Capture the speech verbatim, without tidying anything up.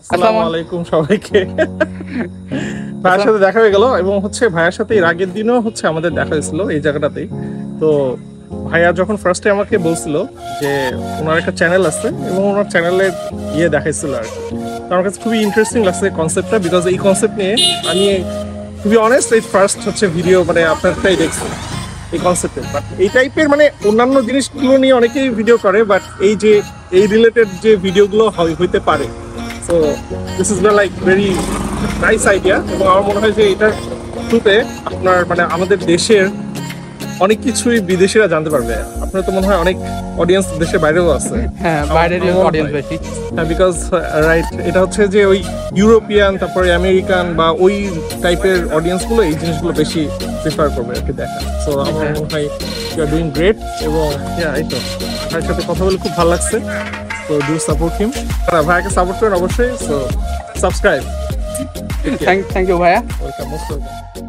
আসসালামু আলাইকুম সবাইকে। ভাইয়ের সাথে দেখা হয়ে গেল এবং হচ্ছে ভাইয়ের সাথে এর আগের দিনও হচ্ছে আমাদের দেখা হয়েছিল এই জায়গাটাতেই। তো ভাইয়া যখন ফার্স্টে আমাকে বলছিল যে ওনার একটা চ্যানেল আছে এবং ওনার চ্যানেলের ইয়ে দেখাইছিল আর কি, তো আমার কাছে খুবই ইন্টারেস্টিং লাগছে কনসেপ্টটা, বিকজ এই কনসেপ্ট নিয়ে আমি খুবই অনেস্ট এই ফার্স্ট হচ্ছে ভিডিও মানে আপনারটাই দেখছি এই কনসেপ্টের। বাট এই টাইপের মানে অন্যান্য জিনিসগুলো নিয়ে অনেকেই ভিডিও করে, বাট এই যে এই রিলেটেড যে ভিডিওগুলো হইতে পারে, so this is like very nice idea. এবং আমার মনে হয় যে এটার থ্রুতে আপনার মানে আমাদের দেশের অনেক কিছুই বিদেশিরা জানতে পারবে। আপনার তো মনে হয় অনেক অডিয়েন্স দেশের বাইরেও আছে। হ্যাঁ, বাইরের অডিয়েন্স বেশি। হ্যাঁ, বিকজ রাইট এটা হচ্ছে যে ওই ইউরোপিয়ান তারপরে আমেরিকান বা ওই টাইপের অডিয়েন্সগুলো এই জিনিসগুলো বেশি প্রিফার করবে আর কি দেখা। সো আমার মনে হয় ইউ আর ডুইং গ্রেট। এবং এই তো ভাইয়ের সাথে কথা বলে খুব ভালো লাগছে। সো ডু সাপোর্ট হিম, ভাইয়াকে সাপোর্ট করেন অবশ্যই। So subscribe. Thank thank you ভাইয়া। Welcome, most welcome.